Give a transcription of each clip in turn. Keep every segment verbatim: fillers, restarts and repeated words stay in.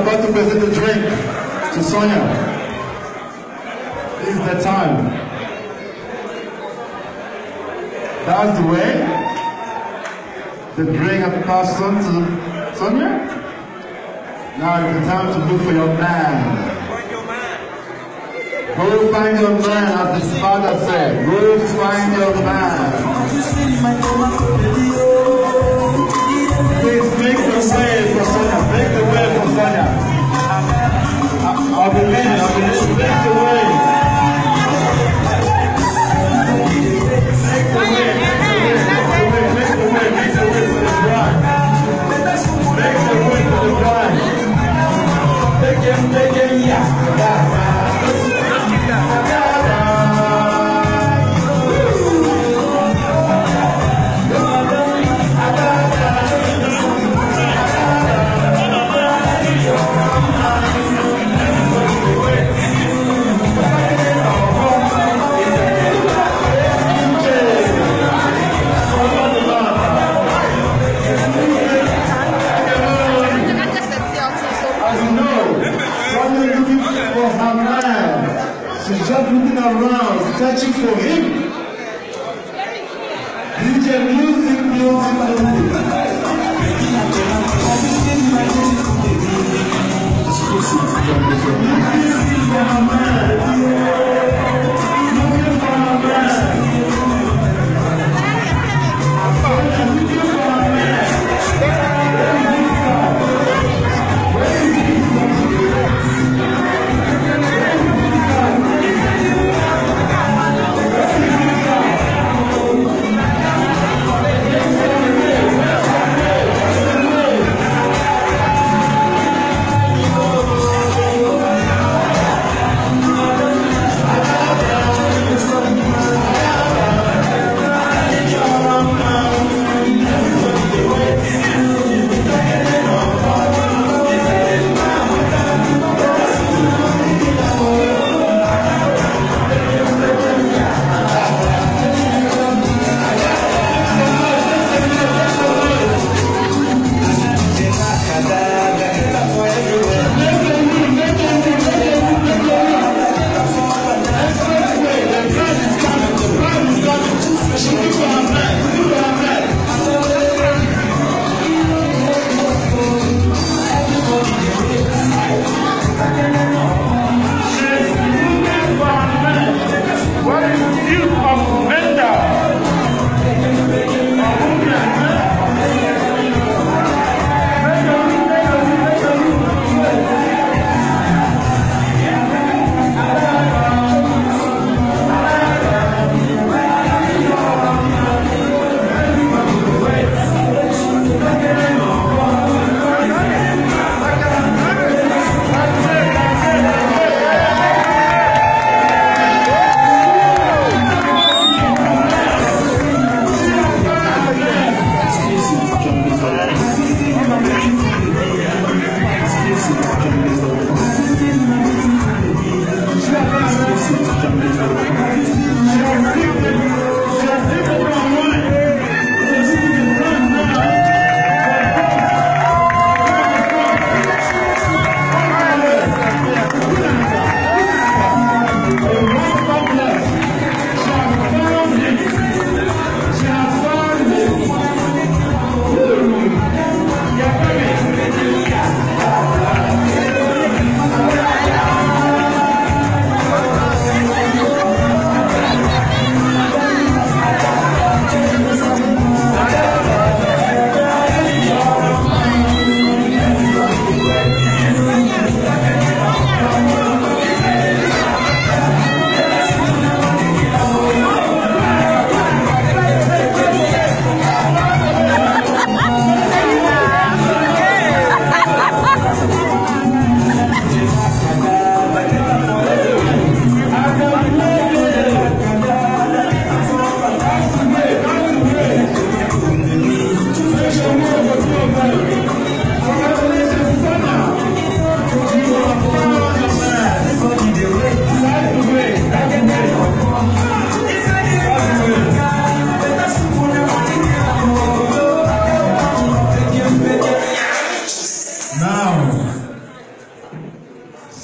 about to present the drink to Sonia. This is the time. That's the way. The drink has passed on to Sonia. Now it's the time to look for your man. Go find your man, as his father said. Go find your man. Please make the way for Sonia. Make the way for Sonia. I, I believe, I believe. Make the way. Make the way, make the way, make the way, make the way for the bride. Make the way for the bride. Take him, take him, yeah. She's just looking around, searching for him. D J music, music,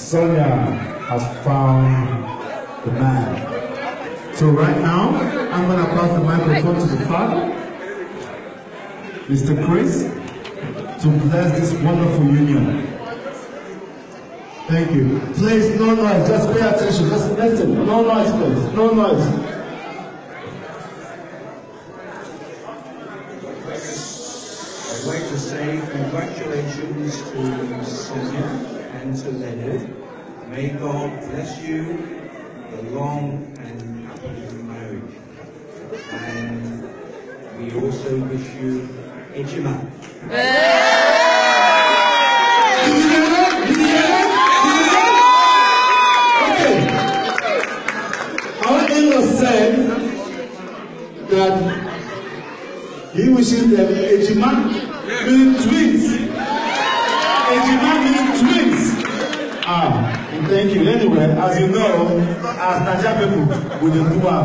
Sonia has found the man. So right now, I'm going to pass the microphone to the father, Mister Chris, to bless this wonderful union. Thank you. Please, no noise. Just pay attention. Just listen. No noise, please. No noise. I'd like to say congratulations to Sonia and to Leonard. May God bless you a long and happy marriage. And we also wish you Ejima. Said that he wishes them Ejima meaning twins. Ejima meaning twins. Ah, thank you. Anyway, as you know, as Naija people, we dey do am.